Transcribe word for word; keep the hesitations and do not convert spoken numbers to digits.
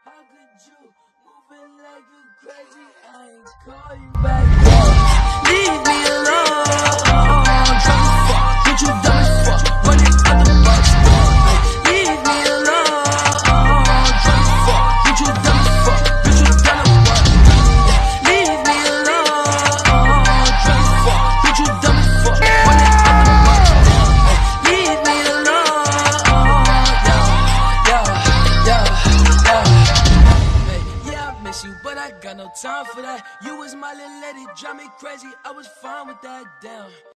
How could you moving like you crazy? I ain't call you back. Leave me alone. Drunk as fuck, what you dumb as fuck? Running out the box. Leave me alone. Drunk as fuck, what you dumb as fuck? Bitch, you done a what? Leave me alone. Drunk as fuck, what you dumb as fuck? Running out the box. Leave me alone. Yeah, yeah, yeah, yeah. Yeah, I miss you, but I got no time for that. You was my little lady, drive me crazy. I was fine with that, damn.